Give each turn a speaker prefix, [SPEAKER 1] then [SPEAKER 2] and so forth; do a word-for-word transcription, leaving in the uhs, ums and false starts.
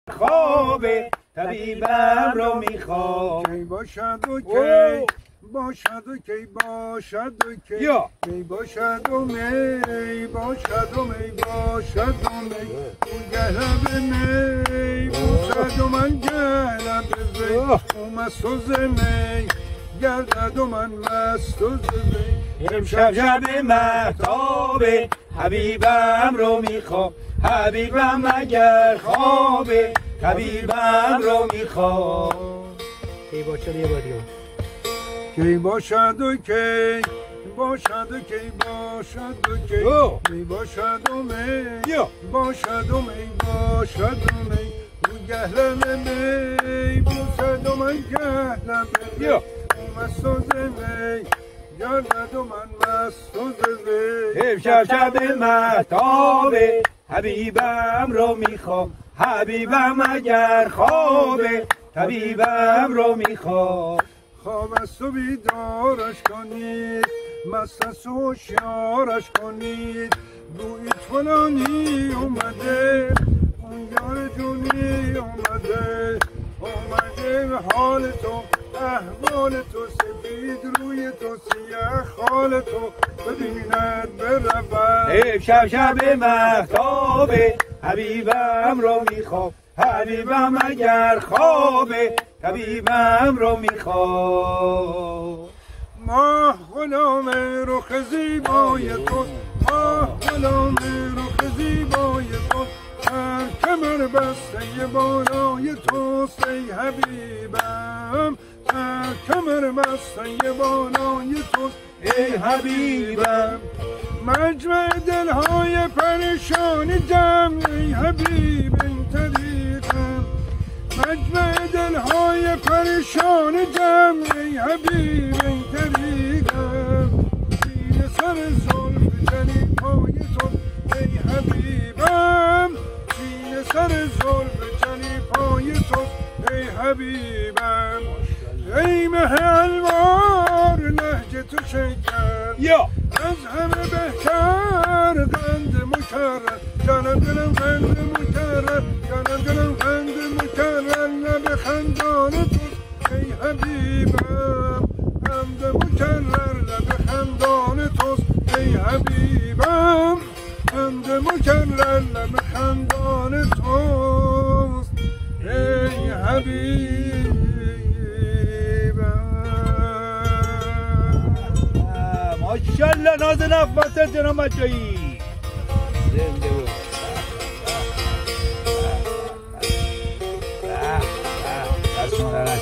[SPEAKER 1] خواب طبیبم رو میخوام.
[SPEAKER 2] کی باشد و کی باشد و کی باشد و کی می باشد و می باشد و می باشد و می اون گهلب می باشد و من گهلب وی او مست و زمی گردد و من مست و زمی.
[SPEAKER 1] امشب شب مهتاب حبیبم رو میخوام. حبیبم اگر خواب طبیبم رو میخوام.
[SPEAKER 3] کی باشد یه بار دیگه.
[SPEAKER 2] کی باشد و کی باشد و کی باشد و کی می باشد و می باشد و می باشد و می او گهلم می باشد و من گهلم می او مست و زمی گردد و من مست و زمی.
[SPEAKER 1] امشب شب مهتاب حبیبم رو میخوام. حبیبم اگر خواب طبیبم رو میخوام.
[SPEAKER 2] خواب است و بیدارش کنید مست است و هوشیارش کنید گویید فلانی اومده اون یار جونی اومده اومده حال تو احوال تو سفید روی تو سیاه خال تو ببیند برود.
[SPEAKER 1] امشب شب مهتاب حبیبم رو میخوام. حبیبم اگر خواب طبیبم رو میخوام.
[SPEAKER 2] ماه غلام رخ زیبای تو ماه غلام رخ زیبای تو هر کمر بسته بالای توست ای حبیبم هر کمر بسته بالای توست
[SPEAKER 1] ای حبیبم.
[SPEAKER 2] مجمع دلهای پریشان جمع ای حبیب این طریقم مجمع دلهای پریشان جمع ای حبیب این طریقم سینه سر زلف جنی پای تو ای حبیبم سینه سر زلف جنی پای تو ای حبیبم. ای مه الوار لهجه تو شکر از همه بهتر قند مکرر جانم دلم قند مکرر جانم دلم قند مکرر لب خندان توست ای حبیبم قند مکرر لب خندان توست ای حبیبم قند مکرر لب خندان توست ای حبیبم.
[SPEAKER 1] ماشاءالله ناز نفست جناب مجایی زنده بود. دست مادر